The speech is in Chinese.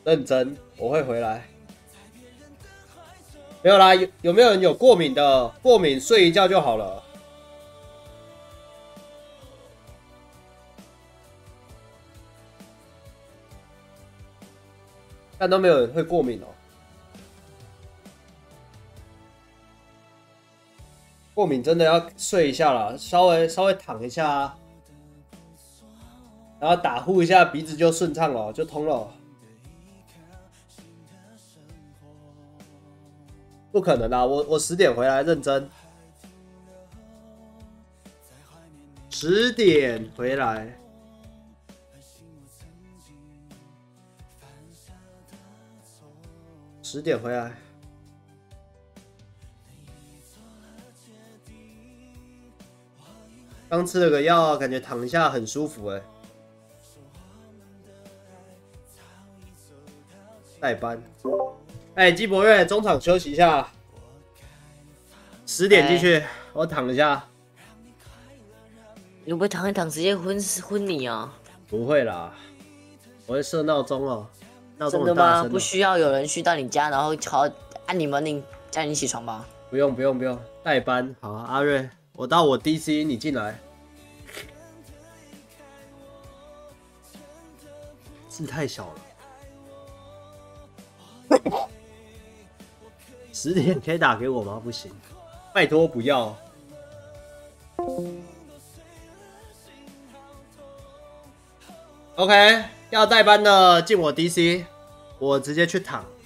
认真，我会回来。没有啦，有没有人有过敏的？过敏睡一觉就好了。但都没有人会过敏哦。过敏真的要睡一下啦，稍微躺一下啊，然后打呼一下，鼻子就顺畅了，就通了。不可能啦，我10点回来，认真。10点回来。10点回来。刚吃了个药，感觉躺一下很舒服哎。代班。哎，基博瑞，中场休息一下。10点继续，我躺一下。 你会不会躺一躺直接昏你啊？ 不会啦，我会设闹钟哦。闹钟真的吗？ 很大声哦。 不需要有人去到你家，然后按你门铃叫你起床吧？ 不用，代班好啊，阿瑞，我到我 DC， 你进来。字太小了。10点可以打给我吗？不行，拜托不要。OK， 要代班的进我 DC， 我直接去躺。